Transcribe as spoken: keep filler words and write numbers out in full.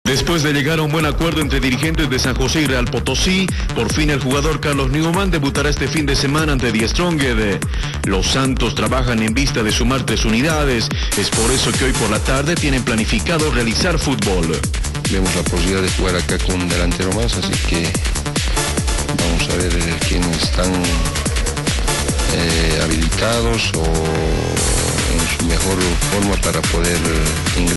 Después de llegar a un buen acuerdo entre dirigentes de San José y Real Potosí, por fin el jugador Carlos Newman debutará este fin de semana ante Die Strongest. Los Santos trabajan en vista de sumar tres unidades, es por eso que hoy por la tarde tienen planificado realizar fútbol. Vemos la posibilidad de jugar acá con un delantero más, así que vamos a ver quiénes están eh, habilitados o en su mejor forma para poder ingresar.